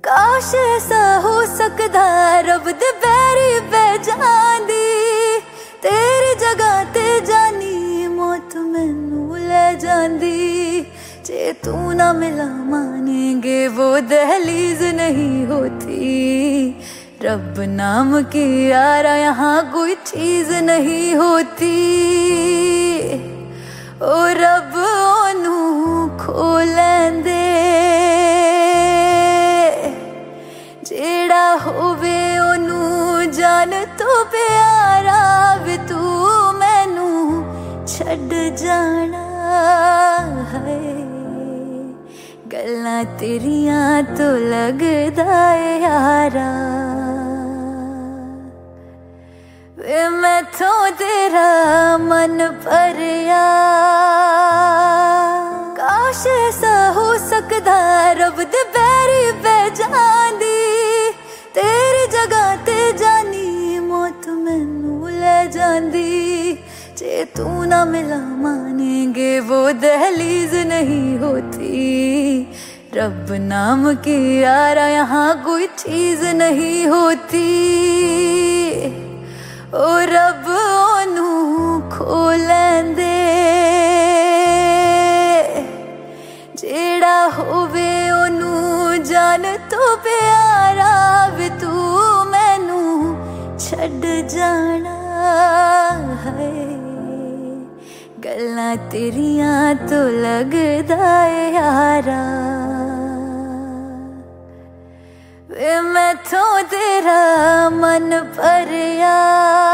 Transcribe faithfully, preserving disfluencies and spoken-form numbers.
काश ऐसा हो सकदा रब दे पैरी पै जांदी, तेरी जगह ते जानी मौत मैनू ले जांदी। जे तू ना मिला मानेंगे वो दहलीज नहीं होती, रब नाम की यारा यहाँ कोई चीज नहीं होती। ओ रब ओनू खो लैंदे जेड़ा होवे ओनू जान तो प्यारा, वे तू मैनू छड़ जाना है। गल्लां तेरियां तो लगदा है यारा, वे मैथों तेरा मन भरिया। काश ऐसा हो सकदा रब दे पैरी पै जांदी, तेरी जगह ते जानी मौत मैनू ले जांदी। जे तू ना मिला मानेंगे वो दहलीज नहीं होती, रब नाम की यारा यहाँ कोई चीज नहीं होती। ओ रब ओनू खो लैंदे जेड़ा होवे ओनू जान तो प्यारा, वे तू मैनू छड़ जाना है। गल्लां तेरियां तो लगदा है यारा, वे मैथों तेरा मन भरिया।